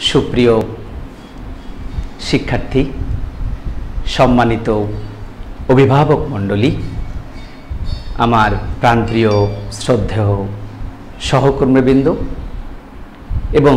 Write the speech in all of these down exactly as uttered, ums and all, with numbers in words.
সুপ্রিয় শিক্ষার্থী, সম্মানিত অভিভাবক মণ্ডলী, আমার প্রাণপ্রিয় শ্রদ্ধেয় সহকর্মীবৃন্দ এবং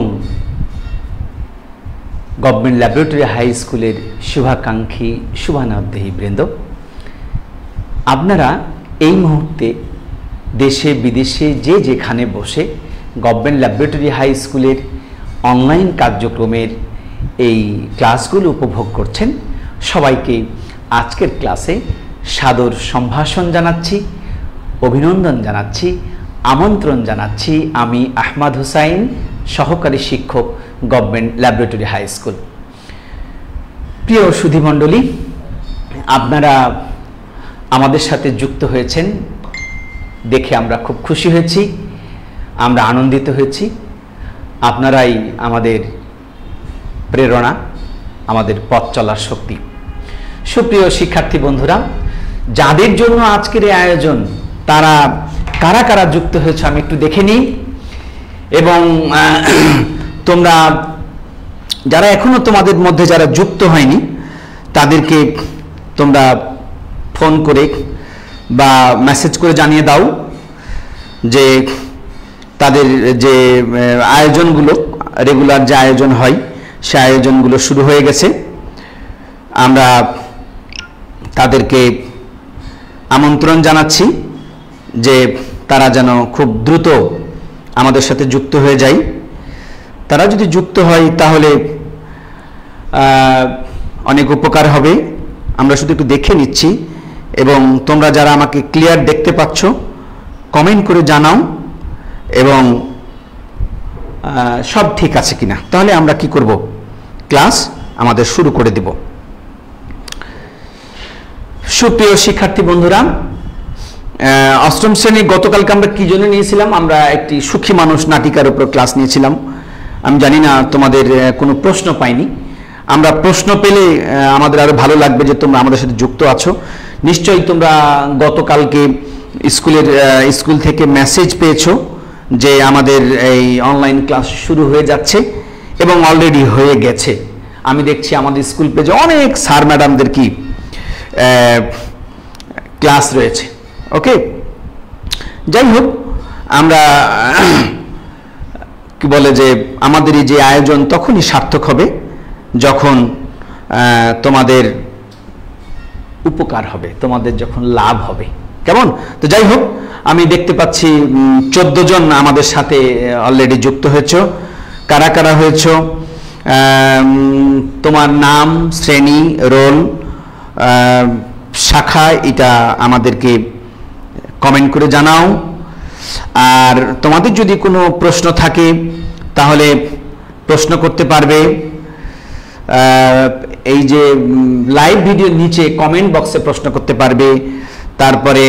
গভর্নমেন্ট ল্যাবরেটরি হাই স্কুলের শুভাকাঙ্ক্ষী শুভানুধ্যায়ী বৃন্দ, আপনারা এই মুহূর্তে দেশে বিদেশে যে যেখানে বসে গভর্নমেন্ট ল্যাবরেটরি হাই স্কুলের অনলাইন কার্যক্রমের এই ক্লাসগুলো উপভোগ করছেন, সবাইকে আজকের ক্লাসে সাদর সম্ভাষণ জানাচ্ছি, অভিনন্দন জানাচ্ছি, আমন্ত্রণ জানাচ্ছি। আমি আহমদ হুসাইন, সহকারী শিক্ষক, গভর্নমেন্ট ল্যাবরেটরি হাই স্কুল। প্রিয় সুধীমণ্ডলী, আপনারা আমাদের সাথে যুক্ত হয়েছেন দেখে আমরা খুব খুশি হয়েছি, আমরা আনন্দিত হয়েছি। আপনারাই আমাদের প্রেরণা, আমাদের পথ চলার শক্তি। সুপ্রিয় শিক্ষার্থী বন্ধুরা, যাদের জন্য আজকের এই আয়োজন, তারা কারা কারা যুক্ত হয়েছে আমি একটু দেখে নিই। এবং তোমরা যারা এখনো তোমাদের মধ্যে যারা যুক্ত হয়নি, তাদেরকে তোমরা ফোন করে বা মেসেজ করে জানিয়ে দাও যে তাদের যে আয়োজনগুলো, রেগুলার যে আয়োজন হয়, সে আয়োজনগুলো শুরু হয়ে গেছে। আমরা তাদেরকে আমন্ত্রণ জানাচ্ছি যে তারা যেন খুব দ্রুত আমাদের সাথে যুক্ত হয়ে যায়। তারা যদি যুক্ত হয় তাহলে অনেক উপকার হবে। আমরা শুধু একটু দেখে নিচ্ছি এবং তোমরা যারা আমাকে ক্লিয়ার দেখতে পাচ্ছ কমেন্ট করে জানাও এবং সব ঠিক আছে কিনা, তাহলে আমরা কি করব, ক্লাস আমাদের শুরু করে দেব। সুপ্রিয় শিক্ষার্থী বন্ধুরা, অষ্টম শ্রেণী গতকালকে আমরা কি জন্য নিয়েছিলাম? আমরা একটি সুখী মানুষ নাটিকার উপর ক্লাস নিয়েছিলাম। আমি জানি না তোমাদের কোনো প্রশ্ন পাইনি। আমরা প্রশ্ন পেলে আমাদের আরো ভালো লাগবে যে তোমরা আমাদের সাথে যুক্ত আছো। নিশ্চয়ই তোমরা গতকালকে স্কুলের স্কুল থেকে মেসেজ পেয়েছো যে আমাদের এই অনলাইন ক্লাস শুরু হয়ে যাচ্ছে এবং অলরেডি হয়ে গেছে। আমি দেখছি আমাদের স্কুল পেজে অনেক স্যার ম্যাডামদের কি ক্লাস রয়েছে। ওকে, যাই হোক, আমরা কি বলে যে আমাদের এই যে আয়োজন তখনই সার্থক হবে যখন তোমাদের উপকার হবে, তোমাদের যখন লাভ হবে। কেমন? তো যাই হোক, আমি দেখতে পাচ্ছি চোদ্দ জন আমাদের সাথে অলরেডি যুক্ত হয়েছ। কারা কারা হয়েছ, তোমার নাম, শ্রেণী, রোল, শাখা, এটা আমাদেরকে কমেন্ট করে জানাও। আর তোমাদের যদি কোনো প্রশ্ন থাকে তাহলে প্রশ্ন করতে পারবে। এই যে লাইভ ভিডিওর নিচে কমেন্ট বক্সে প্রশ্ন করতে পারবে। তারপরে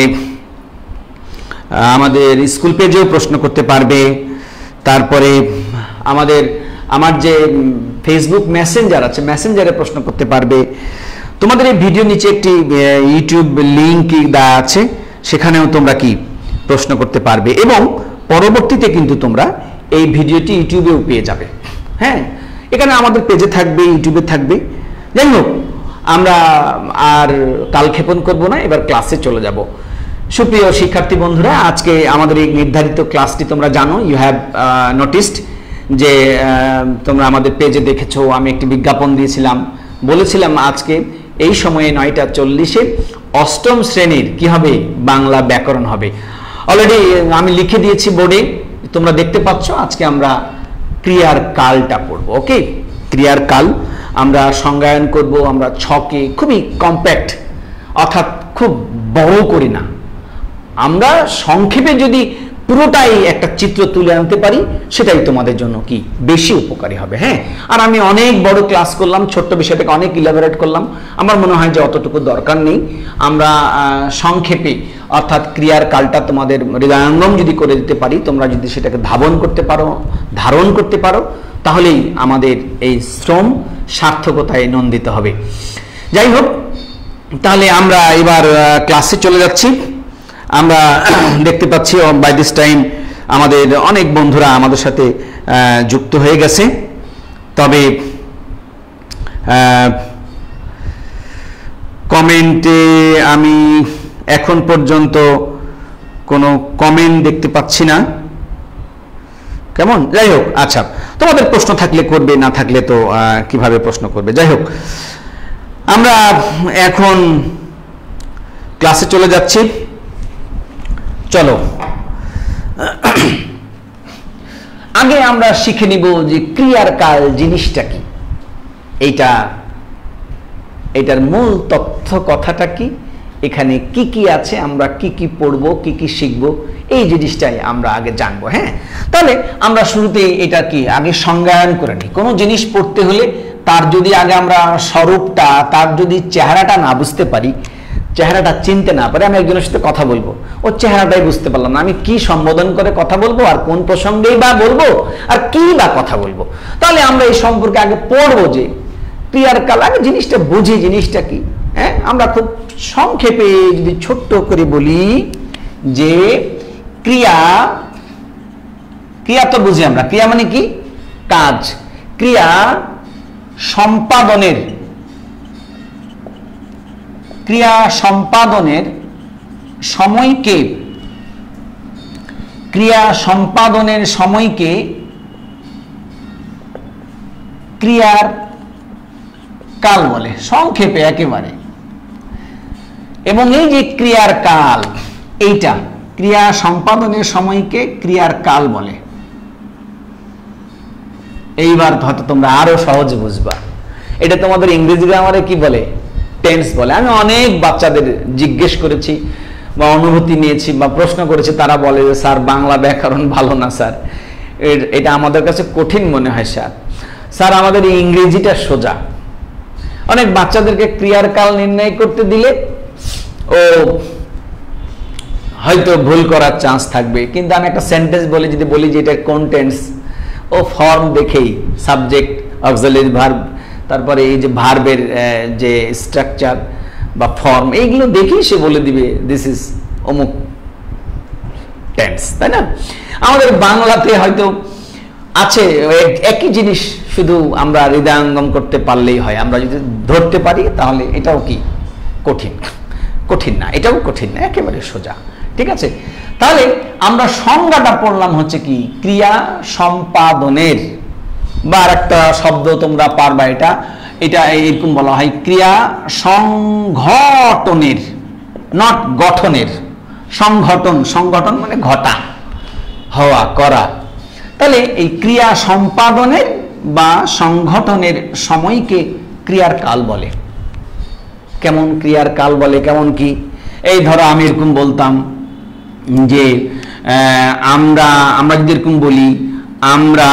আমাদের স্কুল পেজেও প্রশ্ন করতে পারবে। তারপরে আমাদের আমার যে ফেসবুক মেসেঞ্জার আছে, মেসেঞ্জারে প্রশ্ন করতে পারবে। তোমাদের এই ভিডিও নিচে একটি ইউটিউব লিঙ্ক দেওয়া আছে, সেখানেও তোমরা কি প্রশ্ন করতে পারবে এবং পরবর্তীতে কিন্তু তোমরা এই ভিডিওটি ইউটিউবেও পেয়ে যাবে। হ্যাঁ, এখানে আমাদের পেজে থাকবে, ইউটিউবে থাকবে। যাই হোক, আমরা আর কালক্ষেপণ করব না, এবার ক্লাসে চলে যাব। সুপ্রিয় শিক্ষার্থী বন্ধুরা, আজকে আমাদের এই নির্ধারিত ক্লাসটি তোমরা জানো, ইউ হ্যাভ নোটিসড যে তোমরা আমাদের পেজে দেখেছো, আমি একটি বিজ্ঞাপন দিয়েছিলাম, বলেছিলাম আজকে এই সময়ে নয়টা চল্লিশে অষ্টম শ্রেণীর কি হবে, বাংলা ব্যাকরণ হবে। অলরেডি আমি লিখে দিয়েছি বোর্ডে, তোমরা দেখতে পাচ্ছ। আজকে আমরা ক্রিয়ার কালটা পড়বো। ওকে, ক্রিয়ার কাল আমরা সংজ্ঞায়ন করব। আমরা ছকে খুবই কম্প্যাক্ট, অর্থাৎ খুব বড় করি না, আমরা সংক্ষেপে যদি পুরোটাই একটা চিত্র তুলে আনতে পারি, সেটাই তোমাদের জন্য কি বেশি উপকারী হবে। হ্যাঁ, আর আমি অনেক বড় ক্লাস করলাম, ছোট্ট বিষয়টাকে অনেক ইলাবোরেট করলাম, আমার মনে হয় যে অতটুকু দরকার নেই। আমরা সংক্ষেপে অর্থাৎ ক্রিয়ার কালটা তোমাদের হৃদয়ঙ্গম যদি করে দিতে পারি, তোমরা যদি সেটাকে ধাবন করতে পারো, ধারণ করতে পারো, তাহলেই আমাদের এই শ্রম সার্থকতায় নন্দিত হবে। যাই হোক, তাহলে আমরা এবার ক্লাসে চলে যাচ্ছি। আমরা দেখতে পাচ্ছি বাই দিস টাইম আমাদের অনেক বন্ধুরা আমাদের সাথে যুক্ত হয়ে গেছে। তবে কমেন্টে আমি এখন পর্যন্ত কোনো কমেন্ট দেখতে পাচ্ছি না। কেমন? যাই হোক, আচ্ছা, তোমাদের প্রশ্ন থাকলে করবে, না থাকলে তো কিভাবে প্রশ্ন করবে। যাই হোক, আমরা এখন ক্লাসে চলে যাচ্ছি। চলো আগে আমরা শিখে নিব যে ক্রিয়ার কাল জিনিসটা কি, এইটা এটার মূল তথ্য কথাটা কি, এখানে কি কি আছে, আমরা কি কি পড়বো, কি কি শিখবো, এই জিনিসটাই আমরা আগে জানবো। হ্যাঁ, তাহলে আমরা শুরুতে এটা কি আগে সংজ্ঞায়ন করে নিই। কোনো জিনিস পড়তে হলে তার যদি আগে আমরা স্বরূপটা, তার যদি চেহারাটা না বুঝতে পারি, চেহারাটা চিনতে না পারে, আমি একজনের সাথে কথা বলবো, ওর চেহারাটাই বুঝতে পারলাম না, আমি কি সম্বোধন করে কথা বলবো, আর কোন প্রসঙ্গেই বা বলবো, আর কি বা কথা বলবো। তাহলে আমরা এই সম্পর্কে আগে পড়বো যে ক্রিয়ার কাল, আগে জিনিসটা বুঝি, জিনিসটা কি। হ্যাঁ, আমরা খুব সংক্ষেপে যদি ছোট্ট করে বলি যে ক্রিয়া, ক্রিয়া তো বুঝি আমরা, ক্রিয়া মানে কি? কাজ। ক্রিয়া সম্পাদনের, ক্রিয়া সম্পাদনের সময়কে, ক্রিয়া সম্পাদনের সময়কে ক্রিয়ার কাল বলে, সংক্ষেপে একেবারে। এবং এই যে ক্রিয়ার কাল, এইটা ক্রিয়া সম্পাদনের সময়কে ক্রিয়ার কাল বলে। এইবার হয়তো তোমরা আরো সহজে বুঝবা। এটা তোমাদের ইংরেজি গ্রামারে কি বলে? টেন্স বলে। আমি অনেক বাচ্চাদের জিজ্ঞেস করেছি বা অনুভূতি নিয়েছি বা প্রশ্ন করেছি, তারা বলে যে স্যার বাংলা ব্যাকরণ ভালো না স্যার, এটা আমাদের কাছে কঠিন মনে হয় স্যার, স্যার আমাদের ইংরেজিটা সোজা। অনেক বাচ্চাদেরকে ক্রিয়ার কাল নির্ণয় করতে দিলে ও হয়তো ভুল করার চান্স থাকবে, কিন্তু আমি একটা সেন্টেন্স বলে যদি বলি যে এটা কোন টেন্স, ও ফর্ম দেখেই, সাবজেক্ট, অক্সিলারি ভার্ব, তারপরে এই যে ভার্বের যে স্ট্রাকচার বা ফর্ম, এইগুলো দেখেই সে বলে দিবে দিস ইজ অমুক টেন্স, তাই না? আমাদের বাংলাতে হয়তো আছে একই জিনিস, শুধু আমরা হৃদয়ঙ্গম করতে পারলেই হয়। আমরা যদি ধরতে পারি তাহলে এটাও কি কঠিন? কঠিন না, এটাও কঠিন না, একেবারে সোজা। ঠিক আছে, তাহলে আমরা সংজ্ঞাটা পড়লাম হচ্ছে কি ক্রিয়া সম্পাদনের, বা আরেকটা শব্দ তোমরা পারবা, এটা এটা এরকম বলা হয় ক্রিয়া সংঘটনের, নট গঠনের। সংগঠন, সংগঠন মানে ঘটা, হওয়া, করা। তাহলে এই ক্রিয়া সম্পাদনের বা সংগঠনের সময়কে ক্রিয়ার কাল বলে। কেমন ক্রিয়ার কাল বলে, কেমন কি? এই ধরো আমি এরকম বলতাম যে আমরা আমরা যদি এরকম বলি, আমরা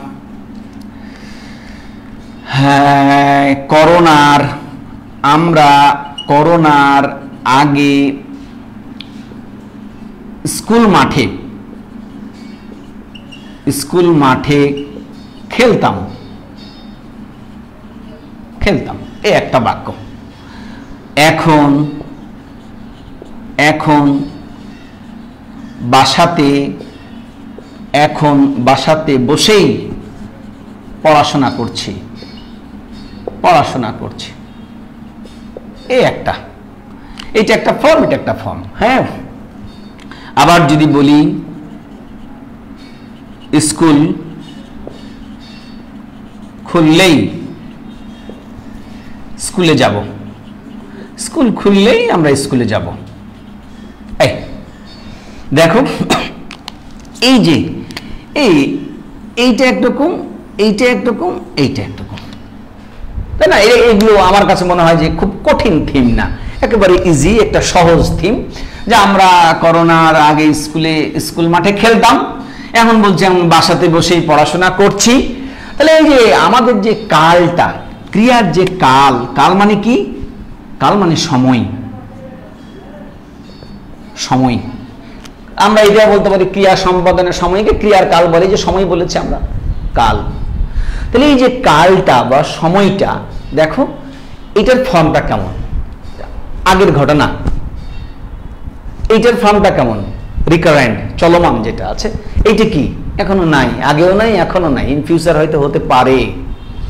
হ্যাঁ করোনার আমরা করোনার আগে স্কুল মাঠে স্কুল মাঠে খেলতাম খেলতাম এই একটা বাক্য। এখন এখন বাসাতে এখন বাসাতে বসেই পড়াশোনা করছি পড়াশোনা করছি এই একটা, এটা একটা ফর্ম, এটা একটা ফর্ম। হ্যাঁ, আবার যদি বলি স্কুল খুললেই স্কুলে যাব, স্কুল খুললেই আমরা স্কুলে যাব। এই দেখো, এই যে এই এইটা একরকম, এইটা একরকম, এইটা একরকম, তাই না? এগুলো আমার কাছে মনে হয় যে খুব কঠিন থিম না, একেবারে ইজি একটা সহজ থিম, যে আমরা করোনার আগে স্কুলে স্কুল মাঠে খেলতাম, এখন বলছি আমি বাসাতে বসেই পড়াশোনা করছি। তাহলে এই যে আমাদের যে কালটা, ক্রিয়ার যে কাল, কাল মানে কি? কাল মানে সময়, সময়। আমরা এটা বলতে পারি ক্রিয়া সম্পাদনের সময়কে ক্রিয়ার কাল বলে, যে সময় বলেছি আমরা কাল। তাহলে এই যে কালটা বা সময়টা, দেখো এটার ফর্মটা কেমন? আগের ঘটনা। এইটার ফর্মটা কেমন? রিকারেন্ট, চলমান যেটা আছে। এইটা কি? এখনো নাই, আগেও নাই, এখনো নাই, ইন ফিউচার হয়তো হতে পারে।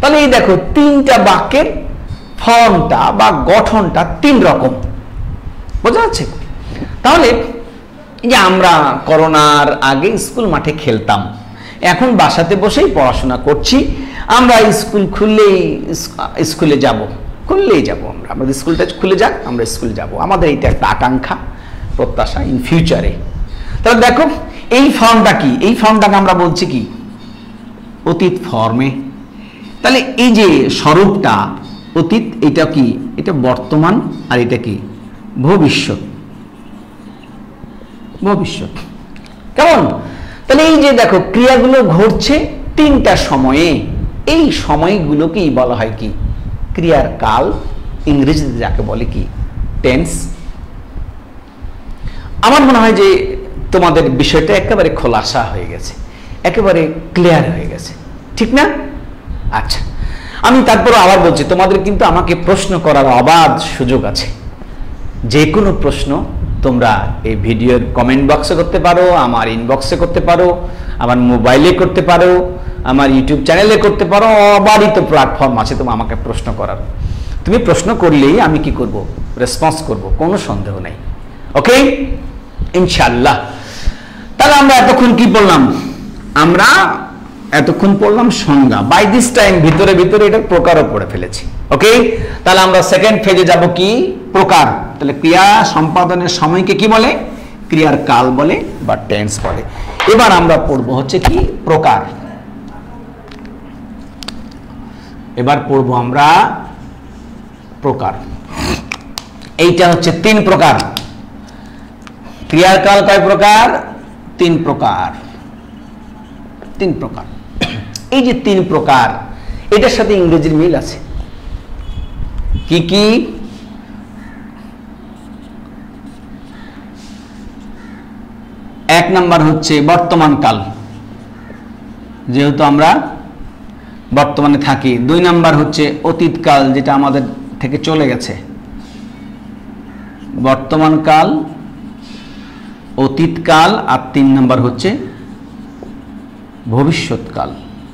তাহলে এই দেখো তিনটা বাক্যের ফর্মটা বা গঠনটা তিন রকম, বোঝা যাচ্ছে? তাহলে এই যে আমরা করোনার আগে স্কুল মাঠে খেলতাম, এখন বাসাতে বসেই পড়াশোনা করছি, আমরা স্কুল খুললেই স্কুলে যাব, খুললেই যাব, আমরা আমাদের স্কুলটা খুলে যাক, আমরা স্কুলে যাব, আমাদের এইটা একটা আকাঙ্ক্ষা, প্রত্যাশা ইন ফিউচারে। তাহলে দেখো এই ফর্মটা কি, এই ফর্মটাকে আমরা বলছি কি অতীত ফর্মে। তাহলে এই যে স্বরূপটা অতীত, এটা কি, এটা বর্তমান, আর এটা কি ভবিষ্যৎ, ভবিষ্যৎ। কেমন? তাহলে এই যে দেখো ক্রিয়াগুলো ঘটছে তিনটা সময়ে, এই সময়গুলোকেই বলা হয় কি ক্রিয়ার কাল, ইংরেজিতে যাকে বলে কি টেন্স। আমার মনে হয় যে তোমাদের বিষয়টা একেবারে খোলাসা হয়ে গেছে, একেবারে ক্লিয়ার হয়ে গেছে, ঠিক না? আচ্ছা, আমি তারপরে আবার বলছি, তোমাদের কিন্তু আমাকে প্রশ্ন করার অবাধ সুযোগ আছে। যে কোনো প্রশ্ন তোমরা এই ভিডিওর কমেন্ট বক্সে করতে পারো, আমার ইনবক্সে করতে পারো, আমার মোবাইলে করতে পারো, আমার ইউটিউব চ্যানেলে করতে পারো, অবারিত প্ল্যাটফর্ম আছে তোমার আমাকে প্রশ্ন করার। তুমি প্রশ্ন করলেই আমি কি করব, রেসপন্স করব, কোনো সন্দেহ নাই। ওকে, ইনশাআল্লাহ। তাহলে আমরা এতক্ষণ কি বললাম, আমরা এতক্ষণ পড়লাম সংজ্ঞা। বাই দিস টাইম ভিতরে ভিতরে এটা প্রকারও পড়ে ফেলেছি। ওকে, তাহলে আমরা সেকেন্ড ফেজে যাব কি প্রকার। তাহলে ক্রিয়া সম্পাদনের সময়কে কি বলে, ক্রিয়ার কাল বলে বা টেন্স বলে। এবার আমরা পড়ব হচ্ছে কি প্রকার। এবার পড়ব আমরা প্রকার। এইটা হচ্ছে তিন প্রকার। ক্রিয়ার কাল কয় প্রকার? তিন প্রকার, তিন প্রকার। এই যে তিন প্রকার, এটার সাথে ইংরেজির মিল আছে। কি কি? এক নাম্বার হচ্ছে বর্তমান কাল, যেহেতু আমরা বর্তমানে থাকি। দুই নাম্বার হচ্ছে অতীত কাল, যেটা আমাদের থেকে চলে গেছে। বর্তমান কাল, অতীত কাল, আর তিন নাম্বার হচ্ছে ভবিষ্যৎকাল।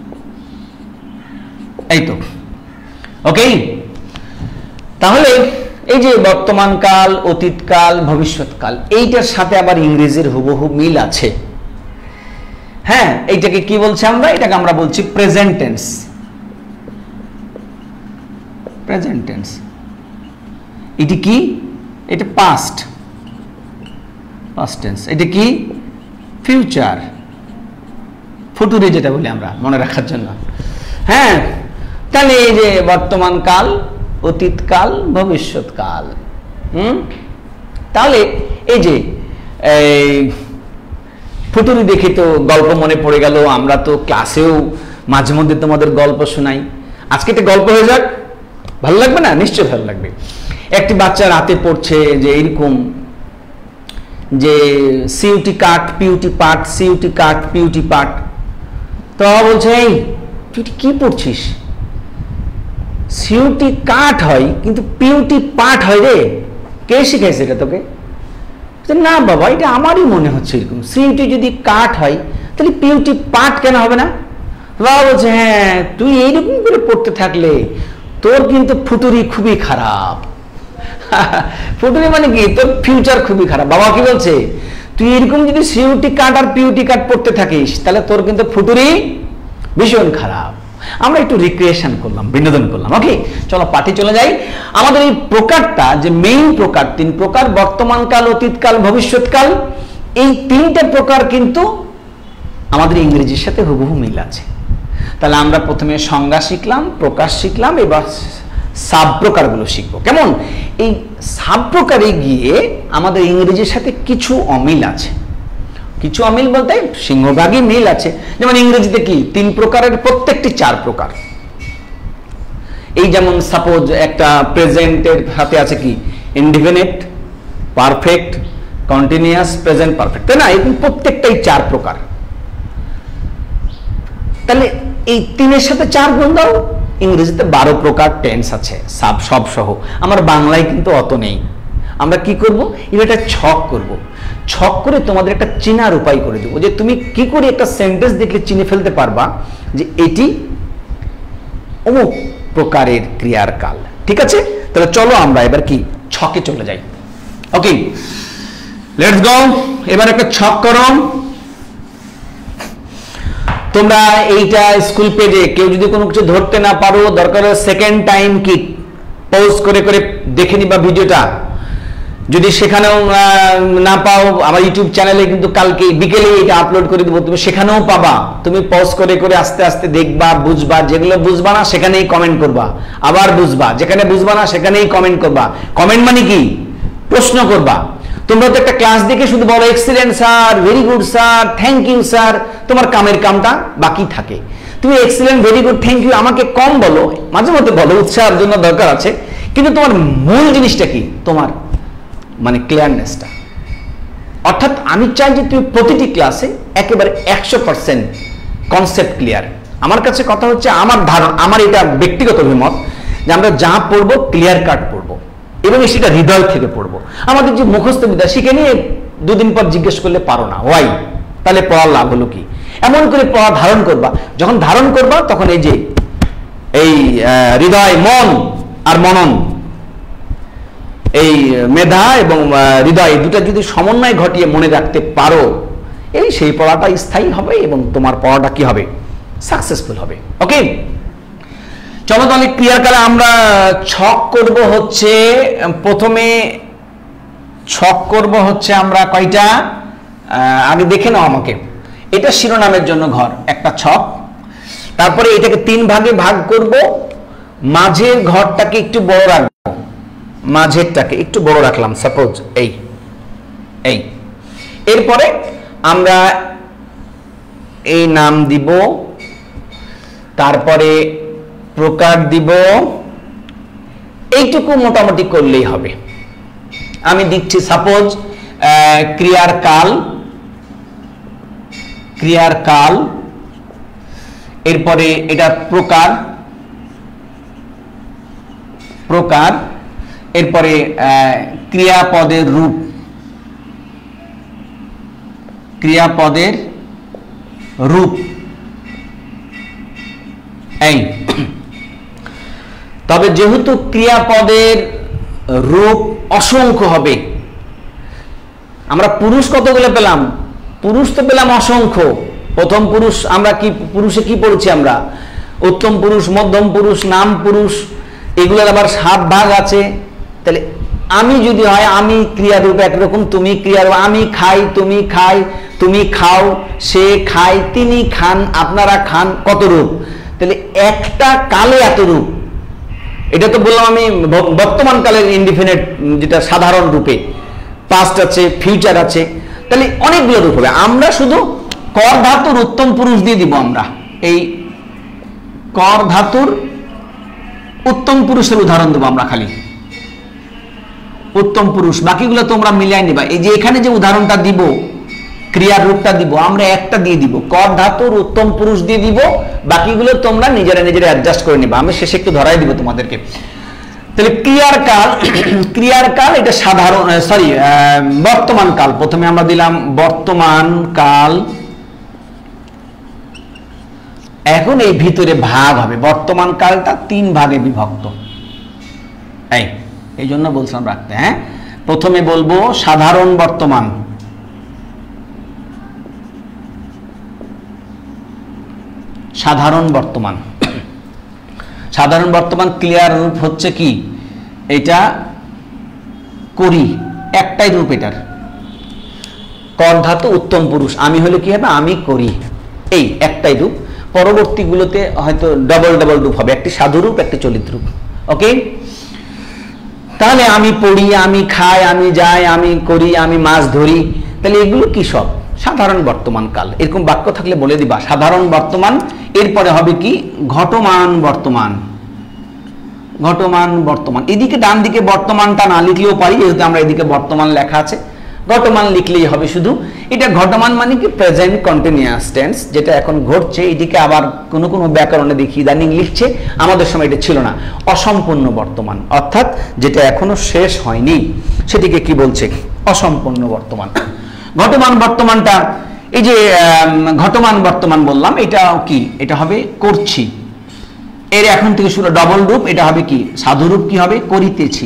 এই তো, ওকে। তাহলে এই যে বর্তমান কাল, অতীত কাল, ভবিষ্যৎকাল, এইটার সাথে আবার ইংরেজির হুবহু মিল আছে। হ্যাঁ, এইটাকে কি বলছি আমরা? এটাকে আমরা বলছি প্রেজেন্ট টেন্স। প্রেজেন্ট টেন্স এটি কি? এটা পাস্ট, পাস্ট টেন্স। এটা কি? ফিউচার, ফুতুরে যেটা বলি আমরা মনে রাখার জন্য। হ্যাঁ, তাহলে এই যে বর্তমান কাল, অতীত কাল, ভবিষ্যৎ কাল। হুম, তাহলে এই যে এই ফুতুরি দেখে তো গল্প মনে পড়ে গেল। আমরা তো ক্লাসেও মাঝে মধ্যে তোমাদের গল্প শোনাই। আজকে একটা গল্প হয়ে যাক, ভালো লাগবে না? নিশ্চয়ই ভালো লাগবে। একটি বাচ্চা রাতে পড়ছে যে এরকম যে সিউটি কাট পিউটি পাট, সিউটি কাট পিউটি পাট। তো বলছে, এই তুই কি পড়ছিস? সিউটি কাট হয় কিন্তু পিউটি পাট হয় রে, কে শিখাইছে এটা তোকে? না বাবা, এটা আমারই মনে হচ্ছে এরকম। সিউটি যদি কাট হয় তাহলে পিউটি পাট কেন হবে না? বাবা বলছে, হ্যাঁ তুই এইরকম করে পড়তে থাকলে তোর কিন্তু ফুতুরি খুবই খারাপ। ফুতুরি মানে কি? তোর ফিউচার খুবই খারাপ। বাবা কি বলছে? তুই এরকম যদি সিউটি কাট আর পিউটি কাট পড়তে থাকিস তাহলে তোর কিন্তু ফুতুরি ভীষণ খারাপ। আমরা একটু রিক্রিয়েশন করলাম, বিনোদন করলাম। ওকে, চলো পাঠে চলে যাই। আমাদের এই প্রকারটা যে মেইন প্রকার, তিন প্রকার, বর্তমান কাল, অতীত কাল, ভবিষ্যৎ কাল, এই তিনটা প্রকার কিন্তু আমাদের ইংরেজির সাথে হুবহু মিল আছে। তাহলে আমরা প্রথমে সংজ্ঞা শিখলাম, প্রকার শিখলাম, এবার সাব প্রকারগুলো শিখবো। কেমন? এই সাব প্রকারে গিয়ে আমাদের ইংরেজির সাথে কিছু অমিল আছে। কিছু অমিল বলতে সিংহভাগই মিল আছে। যেমন ইংরেজিতে কি তিন প্রকারের প্রত্যেকটি চার প্রকার। এই যেমন সাপোজ একটা প্রেজেন্টের সাথে আছে কি indefinite, perfect, continuous, present perfect, তাই না? এরকম প্রত্যেকটাই চার প্রকার। তাহলে এই তিনের সাথে চার গুণ দাও। ইংরেজিতে বারো প্রকার টেন্স আছে, সাব সব সহ। আমার বাংলায় কিন্তু অত নেই। আমরা কি করব? এটা ছক করব। ছক করে তোমাদের একটা চেনার উপায় করে দেবো, যে তুমি কি করে একটা সেন্টেন্স দেখলে চিনে ফেলতে পারবা যে এটি অমুক প্রকারের ক্রিয়ার কাল। ঠিক আছে, তাহলে চলো আমরা এবার কি ছকে চলে যাই। Okay, let's go. এবার একটা ছক করো তোমরা। এইটা স্কুল পেজে কেউ যদি কোনো কিছু ধরতে না পারো, দরকার সেকেন্ড টাইম কি পজ করে করে দেখে নিবা ভিডিওটা। যদি সেখানেও না পাও, আমার ইউটিউব চ্যানেলে কিন্তু কালকে বিকেলে এটা আপলোড করে দেবো, তুমি সেখানেও পাবা। তুমি পজ করে করে আস্তে আস্তে দেখবা, বুঝবা। যেগুলো বুঝবা না সেখানেই কমেন্ট করবা, আবার বুঝবা। যেখানে বুঝবা না সেখানেই কমেন্ট করবা। কমেন্ট মানে কি? প্রশ্ন করবা। তোমরা তো একটা ক্লাস দেখে শুধু বলো excellent sir, very good sir, thank you sir, তোমার কামের কামটা বাকি থাকে। তুমি excellent, very good, thank you আমাকে কম বলো, মাঝে মধ্যে বলো, উৎসাহের জন্য দরকার আছে, কিন্তু তোমার মূল জিনিসটা কি? তোমার মানে ক্লিয়ারনেসটা। অর্থাৎ আমি চাই যে তুমি প্রতিটি ক্লাসে একেবারে একশো পার্সেন্ট কনসেপ্ট ক্লিয়ার। আমার কাছে কথা হচ্ছে, আমার ধারণা, আমার এটা ব্যক্তিগত অভিমত যে আমরা যা পড়বো ক্লিয়ার কাট পড়বো এবং সেটা হৃদয় থেকে পড়বো। আমাদের যে মুখস্থ বিদ্যা শিখে নিয়ে দুদিন পর জিজ্ঞেস করলে পারো না, ওয়াই? তাহলে পড়ার লাভ হলো কি? এমন করে পড়া ধারণ করবা, যখন ধারণ করবা তখন এই যে এই হৃদয়, মন আর মনন, এই মেধা এবং হৃদয় দুটা যদি সমন্বয় ঘটিয়ে মনে রাখতে পারো, এই সেই পড়াটা স্থায়ী হবে এবং তোমার পড়াটা কি হবে? সাকসেসফুল হবে। ওকে, চলো তাহলে ক্লিয়ার কালে আমরা ছক করব হচ্ছে, প্রথমে ছক করব হচ্ছে আমরা কয়টা আগে দেখে নাও আমাকে। এটা শিরোনামের জন্য ঘর, একটা ছক। তারপরে এটাকে তিন ভাগে ভাগ করব, মাঝের ঘরটাকে একটু বড় রাখবো, মাঝেরটাকে একটু বড় রাখলাম, সাপোজ এই এই এরপরে আমরা এই নাম দিব, তারপরে প্রকার দিব, এইটুকু মোটামুটি করলেই হবে। আমি দিচ্ছি সাপোজ ক্রিয়ার কাল, ক্রিয়ার কাল, এরপরে এটা প্রকার, প্রকার, এরপরে ক্রিয়াপদের রূপ, ক্রিয়াপদের রূপ। এই তবে যেহেতু ক্রিয়াপদের রূপ অসংখ্য হবে, আমরা পুরুষ কতগুলো পেলাম? পুরুষ তো পেলাম অসংখ্য। প্রথম পুরুষ আমরা কি, পুরুষে কি পড়েছি আমরা? উত্তম পুরুষ, মধ্যম পুরুষ, নাম পুরুষ, এগুলোর আবার সাত ভাগ আছে। তাহলে আমি যদি হয়, আমি ক্রিয়ার রূপ একরকম, তুমি ক্রিয়ার, আমি খাই, তুমি খাই, তুমি খাও, সে খায়, তিনি খান, আপনারা খান, কত রূপ? তাহলে একটা কালে এত রূপ। এটা তো বললাম আমি বর্তমান কালের ইনডিফিনিট, যেটা সাধারণ রূপে, পাস্ট আছে, ফিউচার আছে, তাহলে অনেকগুলো রূপ হবে। আমরা শুধু কর ধাতুর উত্তম পুরুষ দিয়ে দিব। আমরা এই কর ধাতুর উত্তম পুরুষের উদাহরণ দেবো আমরা, খালি উত্তম পুরুষ, বাকিগুলো তোমরা মিলাই নিবা। এই যে এখানে যে উদাহরণটা দিব, ক্রিয়ার রূপটা দিব, আমরা একটা দিয়ে দিব, কর ধাতুর উত্তম পুরুষ দিয়ে দিব, বাকিগুলো তোমরা নিজেরা নিজেরা অ্যাডজাস্ট করে নিবা। আমি শেষে একটু ধরাই দিব তোমাদেরকে। তাহলে ক্রিয়ার কাল, ক্রিয়ার কাল এটা সাধারণ, সরি বর্তমান কাল। প্রথমে আমরা দিলাম বর্তমান কাল। এখন এই ভিতরে ভাগ হবে, বর্তমান কালটা তিন ভাগে বিভক্ত। এই এই জন্য বলছিলাম রাখতে। হ্যাঁ, প্রথমে বলবো সাধারণ বর্তমান, সাধারণ বর্তমান। সাধারণ বর্তমান ক্লিয়ার রূপ হচ্ছে কি? এটা করি, একটাই রূপ এটার, কর ধাতু উত্তম পুরুষ, আমি হলে কি হবে? আমি করি, এই একটাই রূপ। পরবর্তীগুলোতে হয়তো ডবল ডবল রূপ হবে, একটি সাধু রূপ, একটি চলিত রূপ। ওকে, তাহলে আমি পড়ি, আমি খাই, আমি যাই, আমি করি, আমি মাছ ধরি, তাহলে এগুলো কি? সব সাধারণ বর্তমান কাল। এরকম বাক্য থাকলে বলে দিবা সাধারণ বর্তমান। এরপরে হবে কি? ঘটমান বর্তমান, ঘটমান বর্তমান। এদিকে ডান দিকে বর্তমানটা না লিখলেও পারি, যেহেতু আমরা এদিকে বর্তমান লেখা আছে, ঘটমান লিখলেই হবে শুধু। এটা ঘটমান মানে কি? প্রেজেন্ট কন্টিনিউয়াস টেন্স, যেটা এখন ঘটছে। এদিকে আবার কোনো কোনো ব্যাকরণে দেখি ইদানিং লিখছে, আমাদের সময় এটা ছিল না। অসম্পূর্ণ বর্তমান, অর্থাৎ যেটা এখনো শেষ হয়নি, সেটিকে কি বলছে? অসম্পূর্ণ বর্তমান। ঘটমান বর্তমানটা, এই যে ঘটমান বর্তমান বললাম, এটা কি? এটা হবে করছি, এর এখন থেকে শুরু ডবল রূপ, এটা হবে কি সাধু রূপ, কি হবে করিতেছি,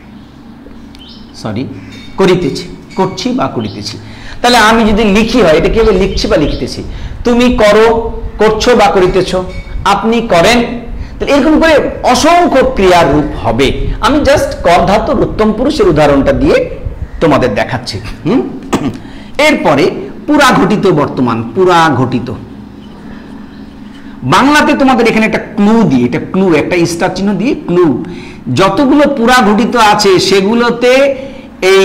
সরি করিতেছি, করছি বা করিতেছি। তাহলে আমি যদি লিখি হয় এটা কি হবে লিখছি বা লিখিতেছি। তুমি করো, করছো বা করিতেছো, আপনি করেন, তাহলে এরকম করে অসংখ্য ক্রিয়ার রূপ হবে। আমি জাস্ট কর ধাতুর উত্তম পুরুষের উদাহরণটা দিয়ে তোমাদের দেখাচ্ছি। হুম এরপরে পুরা ঘটিত বর্তমান, পুরা ঘটিত বাংলাতে তোমাদের এখানে একটা ক্লু দিয়ে, এটা ক্লু একটা স্টার চিহ্ন দিয়ে ক্লু, যতগুলো পুরা ঘটিত আছে সেগুলোতে এই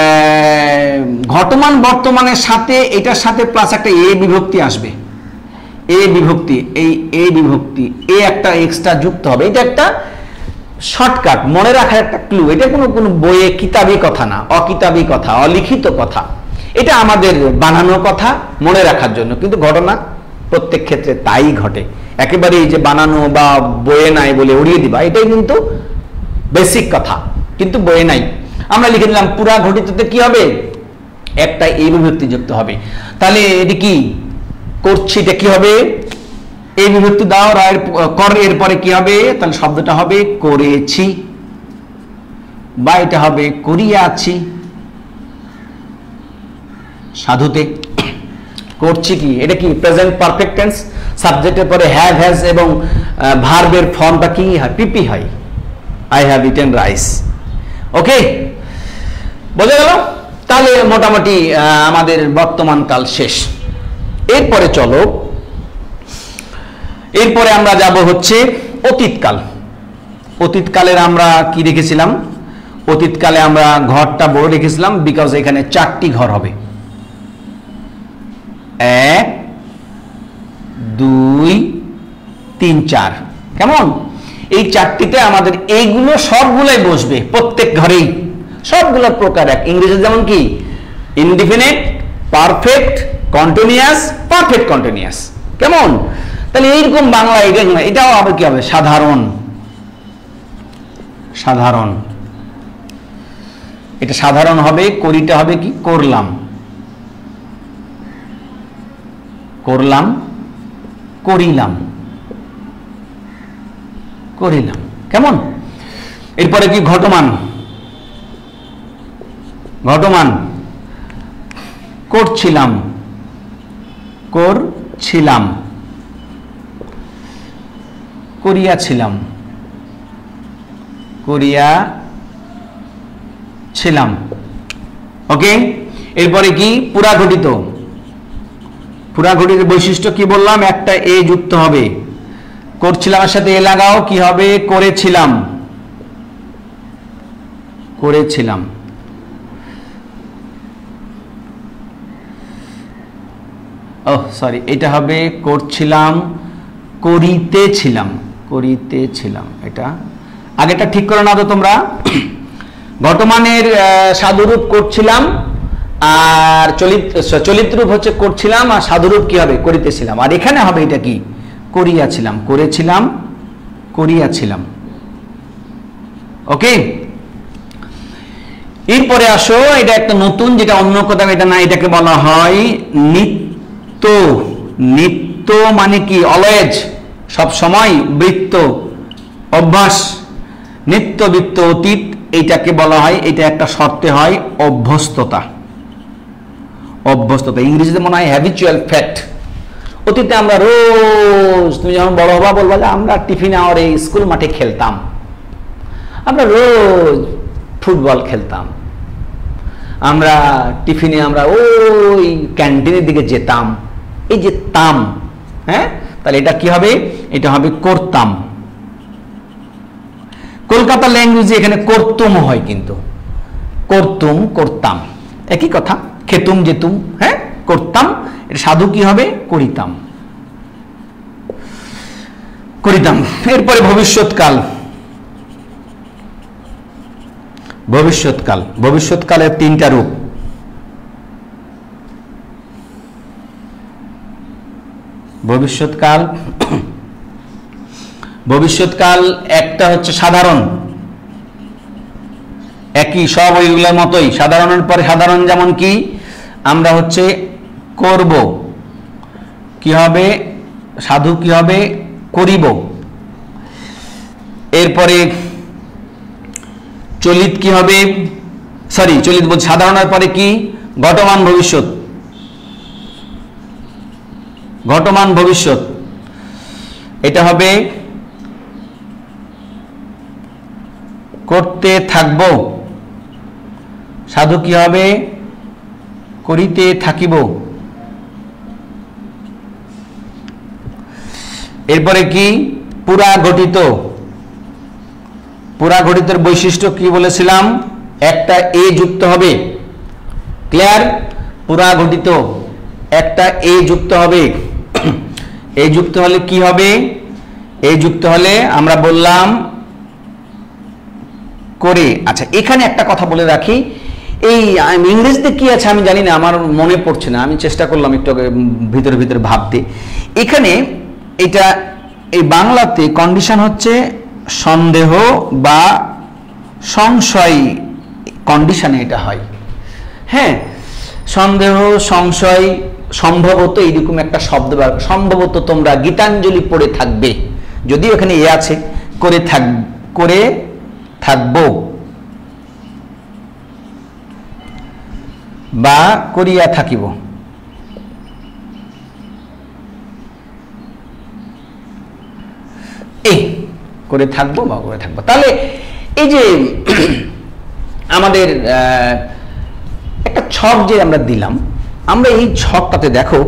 ঘটমান বর্তমানের সাথে এটার সাথে প্লাস একটা এ বিভক্তি আসবে, এ বিভক্তি, এই এ বিভক্তি এ একটা এক্সট্রা যুক্ত হবে। এটা একটা শর্টকাট মনে রাখার একটা ক্লু। এটা কোনো কোনো বইয়ে কিতাবী কথা না, অকিতাবী কথা, অলিখিত কথা, এটা আমাদের বানানো কথা মনে রাখার জন্য, কিন্তু ঘটনা প্রত্যেক ক্ষেত্রে তাই ঘটে। একেবারে এই যে বানানো বা বইয়ে নাই বলে উড়িয়ে দিবা, এটাই কিন্তু বেসিক কথা, কিন্তু বইয়ে নাই। আমরা লিখে দিলাম পুরা ঘটিততে কি হবে একটা এই বিভক্তি যুক্ত হবে। তাহলে এটি কি করছি, এটা কি হবে এই বিভক্তি দাও, কর এর পরে কি হবে, তাহলে শব্দটা হবে করেছি, বা এটা হবে করিয়াছি সাধুতে। করছি কি এটা কি প্রেজেন্ট পারফেক্ট টেন্স, সাবজেক্টের পরে হ্যাভ হ্যাজ এবং ভার্বের ফর্মটা কি হয় পিপি হয়, I have eaten rice. Okay বোঝা গেল? তাহলে মোটামুটি আমাদের বর্তমান কাল শেষ। এরপরে চলো, এরপরে আমরা যাব হচ্ছে অতীতকাল। অতীতকালের আমরা কি রেখেছিলাম, অতীতকালে আমরা ঘরটা বড় রেখেছিলাম, বিকজ এখানে চারটি ঘর হবে, এক দুই তিন চার। কেমন? এই চারটিতে আমাদের এইগুলো সবগুলোই বসবে, প্রত্যেক ঘরেই সবগুলোর প্রকার এক। ইংরেজিতে যেমন কি indefinite, perfect, continuous, perfect continuous. কেমন? তাহলে এইরকম বাংলা এটা এটাও আবার কি হবে সাধারণ, সাধারণ এটা সাধারণ হবে। করিটা হবে কি করলাম, করলাম, করিলাম, করিলাম। কেমন? এরপরে কি ঘটমান, ঘটমান করছিলাম, করছিলাম, করিয়াছিলাম, করিয়াছিলাম। ওকে এরপরে কি পুরা ঘটিত, পুরা ঘটিত বৈশিষ্ট্য কি বললাম, একটা এ যুক্ত হবে, করছিলাম এর সাথে এ লাগাও, কি হবে করেছিলাম, করেছিলাম। ওহ সরি, এটা হবে করছিলাম, করিতেছিলাম, করিতেছিলাম। এটা আগেটা ঠিক করে নাও তো তোমরা। বর্তমানের সাধুরূপ করছিলাম, আর চলিত চলিত রূপ হচ্ছে করছিলাম, আর সাধুরূপ কি হবে করিতেছিলাম। আর এখানে হবে এটা কি করিয়াছিলাম, করেছিলাম, করিয়াছিলাম। ওকে এরপরে আসো, এটা একটা নতুন, যেটা অন্য কোথাও এটা না, এটাকে বলা হয় নিত্য। নিত্য মানে কি অলওয়েজ, সব সময়, বৃত্ত অভ্যাস, নিত্য বৃত্ত অতীত, এইটাকে বলা হয়, এটা একটা শর্তে হয় অভ্যস্ততা, অভ্যস্ততা। ইংরেজিতে মনে হয় হ্যাবিচুয়াল ফ্যাক্ট। অতীতে আমরা রোজ, তুমি যখন বড় হবা বলবা যে আমরা টিফিন আওয়ারে স্কুল মাঠে খেলতাম, আমরা রোজ ফুটবল খেলতাম, আমরা টিফিনে আমরা ওই ক্যান্টিনের দিকে যেতাম, এই যে তাম, হ্যাঁ, তাহলে এটা কি হবে, এটা হবে করতাম। কলকাতা ল্যাঙ্গুয়েজে এখানে করতুম হয়, কিন্তু করতুম, করতাম একই কথা, খেতুম, যেতুম, হ্যাঁ, করতাম। এটা সাধু কি হবে করিতাম, করিতাম। এরপরে ভবিষ্যৎকাল, ভবিষ্যৎকাল, ভবিষ্যৎকালের তিনটা রূপ। ভবিষ্যৎকাল, ভবিষ্যৎকাল একটা হচ্ছে সাধারণ, একই সব ওইগুলোর মতোই, সাধারণের পরে সাধারণ, যেমন কি আমরা হচ্ছে করব, কি হবে সাধু কি হবে করিব। এরপরে চলিত কি হবে, সরি চলিত বলছি সাধারণের পরে কি, ঘটমান ভবিষ্যৎ, ঘটমান ভবিষ্যৎ এটা হবে করতে থাকবো, সাধু কি হবে, করিতে থাকিব। এরপরে কি পুরা ঘটিত, পুরা ঘটিতের বৈশিষ্ট্য কি বলেছিলাম, একটা এ যুক্ত হবে, ক্লিয়ার, পুরা ঘটিত একটা এ যুক্ত হবে, এ যুক্ত হলে কি হবে, এ যুক্ত হলে আমরা বললাম করে। আচ্ছা এখানে একটা কথা বলে রাখি, এই ইংরেজিতে কি আছে আমি জানি না, আমার মনে পড়ছে না, আমি চেষ্টা করলাম একটু ভিতরে ভিতরে ভাবতে। এখানে এটা এই বাংলাতে কন্ডিশন হচ্ছে সন্দেহ বা সংশয় কন্ডিশনে এটা হয়, হ্যাঁ সন্দেহ সংশয় সম্ভবত এইরকম একটা শব্দ, সম্ভবত তোমরা গীতাঞ্জলি পড়ে থাকবে, যদিও এখানে এ আছে, করে থাক করে থাকবো বা করিয়া থাকিব। এই করে থাকবো বা করে থাকবো। তাহলে এই যে আমাদের একটা ছক যে আমরা দিলাম, আমরা এই ছকটাতে দেখো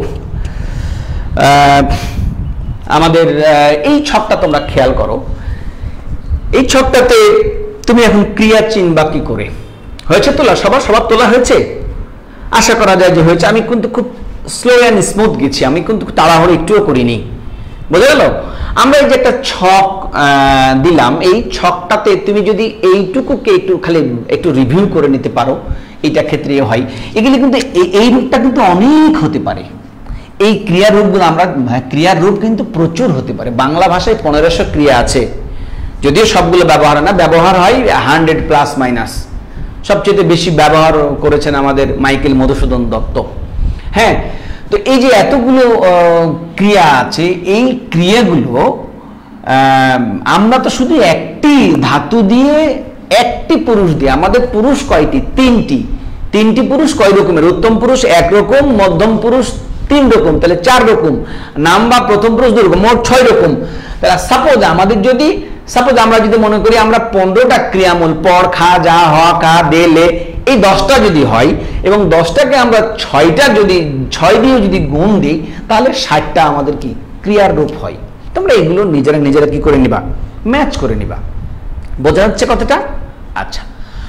আমাদের এই ছকটা তোমরা খেয়াল করো, এই ছকটাতে তুমি এখন ক্রিয়া চিনবা কি করে, হয়েছে তোলা, সবার সবার তোলা হয়েছে, আশা করা যায় যে হয়েছে। আমি কিন্তু খুব স্লো অ্যান্ড স্মুথ গেছি, আমি কিন্তু তাড়াহুড়ো একটুও করিনি, বুঝে গেল। আমরা এই যে একটা ছক দিলাম, এই ছকটাতে তুমি যদি এইটুকুকে একটু খালি একটু রিভিউ করে নিতে পারো, এটা ক্ষেত্রে হয়। এগুলি কিন্তু এই রূপটা কিন্তু অনেক হতে পারে, এই ক্রিয়ার রূপগুলো আমরা, ক্রিয়ার রূপ কিন্তু প্রচুর হতে পারে। বাংলা ভাষায় পনেরোশো ক্রিয়া আছে, যদিও সবগুলো ব্যবহার হয় না, ব্যবহার হয় হান্ড্রেড প্লাস মাইনাস। সবচেয়ে বেশি ব্যবহার করেছেন আমাদের মাইকেল মধুসূদন দত্ত। হ্যাঁ, তো এই যে এতগুলো ক্রিয়া আছে, এই ক্রিয়াগুলো আমরা তো শুধু একটি ধাতু দিয়ে, একটি পুরুষ দিয়ে, আমাদের পুরুষ কয়টি, তিনটি, তিনটি পুরুষ কয় রকমের, উত্তম পুরুষ এক রকম, মধ্যম পুরুষ তিন রকম, তাহলে চার রকম, নাম বা প্রথম পুরুষ দুই রকম, মোট ছয় রকম। তাহলে সাপোজ আমাদের যদি সাপোজ আমরা যদি মনে করি আমরা পনেরোটা ক্রিয়ামূল, পড়, খা, যা, হ, কা, দে, লে, এই দশটা যদি হয় এবং দশটাকে আমরা ছয়টা যদি ছয় দিয়ে যদি গুণ দিই, তাহলে ষাটটা আমাদের কি ক্রিয়ার রূপ হয়। তোমরা এগুলো নিজেরা নিজেরা কি করে নিবা, ম্যাচ করে নিবা। বোঝা যাচ্ছে কথাটা? আচ্ছা,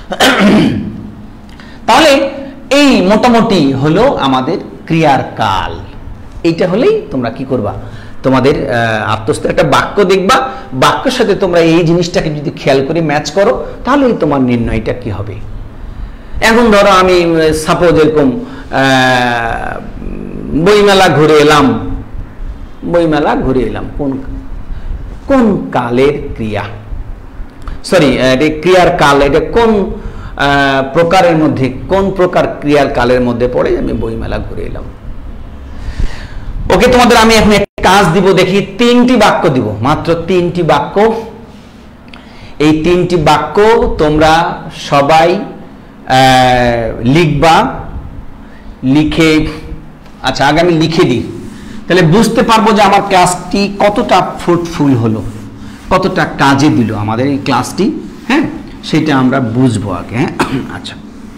তাহলে এই মোটামুটি হলো আমাদের ক্রিয়ার কাল। এইটা হলেই তোমরা কি করবা, তোমাদের আত্মস্থ একটা বাক্য দেখবা, বাক্যের সাথে তোমরা এই জিনিসটাকে যদি খেয়াল করে ম্যাচ করো, তাহলেই তোমার নির্ণয়টা কি হবে। এখন ধরো আমি সাপোজ এরকম বইমেলা ঘুরে এলাম, বইমেলা ঘুরে এলাম, কোন কোন কালের ক্রিয়া, সরি ক্রিয়ার কাল, এটা কোন প্রকারের মধ্যে, কোন প্রকার ক্রিয়ার কালের মধ্যে পড়ে আমি বইমেলা ঘুরে এলাম। ওকে, তোমাদের আমি এখন একটা কাজ দিব, দেখি তিনটি বাক্য দিব, মাত্র তিনটি বাক্য। এই তিনটি বাক্য তোমরা সবাই লিখবা, লিখে, আচ্ছা আগে আমি লিখে দিই, তাহলে বুঝতে পারবো যে আমার ক্লাসটি কতটা ফ্রুটফুল হলো, কতটা কাজে দিল আমাদের এই ক্লাসটি। হ্যাঁ, সেটা আমরা বুঝবো আগে। হ্যাঁ, আচ্ছা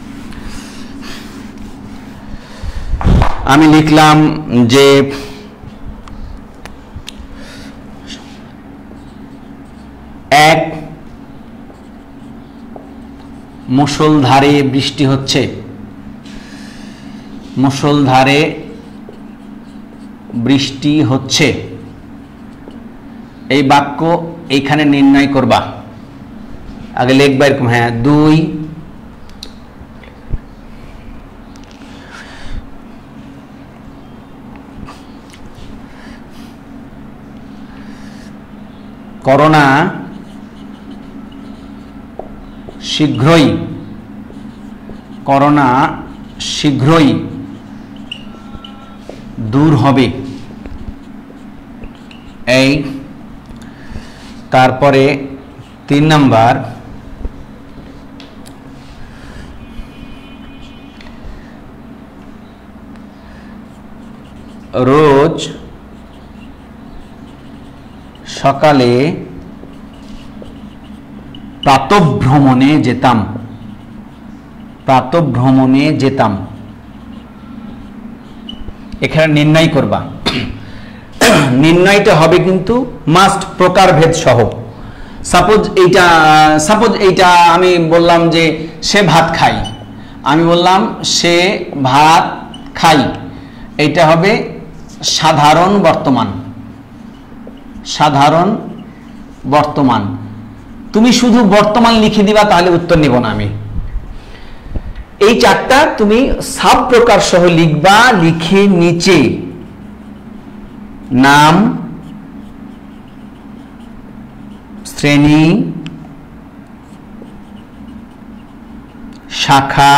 আমি লিখলাম যে এক মুষলধারে বৃষ্টি হচ্ছে, মুষলধারে বৃষ্টি হচ্ছে, এই বাক্য এইখানে নির্ণয় করবা, আগে লিখবা এরকম। হ্যাঁ, দুই করোনা শীঘ্রই, করোনা শীঘ্রই দূর হবে। এই তারপরে তিন নাম্বার, রোজ সকালে প্রাতঃভ্রমণে যেতাম, প্রাতঃভ্রমণে যেতাম। এখানে নির্ণয় করবা, নির্ণয়টা হবে কিন্তু মাস্ট প্রকারভেদ সহ। সাপোজ এইটা সাপোজ এইটা আমি বললাম যে সে ভাত খায়, আমি বললাম সে ভাত খায়, এইটা হবে সাধারণ বর্তমান, সাধারণ বর্তমান। তুমি শুধু বর্তমান লিখে দিবা, তাহলে উত্তর নিব না আমি। এই চারটা তুমি সাব প্রকার সহ লিখবা, লিখে নিচে নাম, শ্রেণী, শাখা,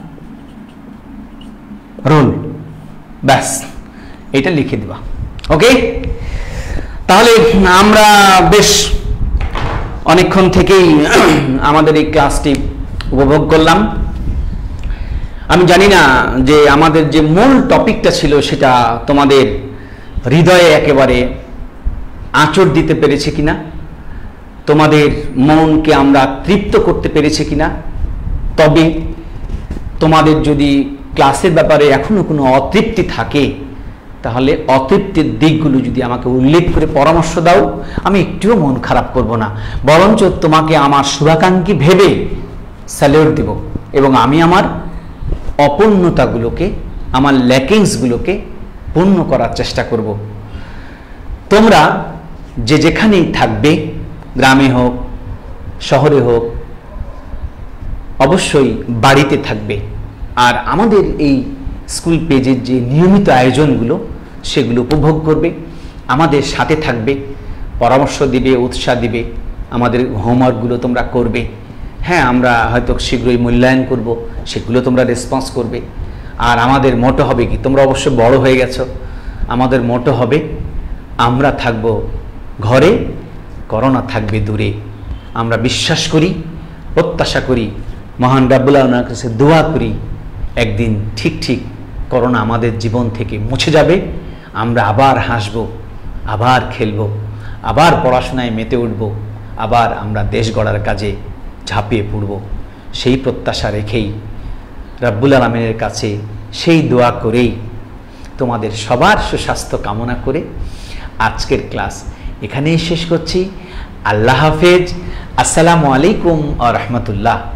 রোল, ব্যাস এটা লিখে দিবা। ওকে, তাহলে আমরা বেশ অনেকক্ষণ থেকেই আমাদের এই ক্লাসটি উপভোগ করলাম। আমি জানি না যে আমাদের যে মূল টপিকটা ছিল সেটা তোমাদের হৃদয়ে একেবারে আঁচড় দিতে পেরেছে কিনা, তোমাদের মনকে আমরা তৃপ্ত করতে পেরেছি কিনা। তবে তোমাদের যদি ক্লাসের ব্যাপারে এখনো কোনো অতৃপ্তি থাকে, তাহলে অতৃপ্তির দিকগুলো যদি আমাকে উল্লেখ করে পরামর্শ দাও, আমি একটুও মন খারাপ করব না, বরঞ্চ তোমাকে আমার শুভাকাঙ্ক্ষী ভেবে স্যালিউট দেব এবং আমি আমার অপূর্ণতাগুলোকে, আমার ল্যাকিংসগুলোকে পূর্ণ করার চেষ্টা করব। তোমরা যে যেখানেই থাকবে, গ্রামে হোক শহরে হোক, অবশ্যই বাড়িতে থাকবে আর আমাদের এই স্কুল পেজের যে নিয়মিত আয়োজনগুলো সেগুলো উপভোগ করবে, আমাদের সাথে থাকবে, পরামর্শ দিবে, উৎসাহ দিবে, আমাদের হোমওয়ার্কগুলো তোমরা করবে। হ্যাঁ, আমরা হয়তো শীঘ্রই মূল্যায়ন করব, সেগুলো তোমরা রেসপন্স করবে। আর আমাদের মোটো হবে কি, তোমরা অবশ্য বড় হয়ে গেছো, আমাদের মোটো হবে আমরা থাকব ঘরে, করোনা থাকবে দূরে। আমরা বিশ্বাস করি, প্রত্যাশা করি, মহান রাব্বুল আলামিনের কাছে দোয়া করি, একদিন ঠিক ঠিক করোনা আমাদের জীবন থেকে মুছে যাবে, আমরা আবার হাসব, আবার খেলব, আবার পড়াশোনায় মেতে উঠব, আবার আমরা দেশ গড়ার কাজে ঝাঁপিয়ে পড়ব। সেই প্রত্যাশা রেখেই, রাব্বুল আলামিনের কাছে সেই দোয়া করেই, তোমাদের সবার সুস্বাস্থ্য কামনা করে আজকের ক্লাস এখানেই শেষ করছি। আল্লাহ হাফেজ। আসসালামু আলাইকুম ওয়া রাহমাতুল্লাহ।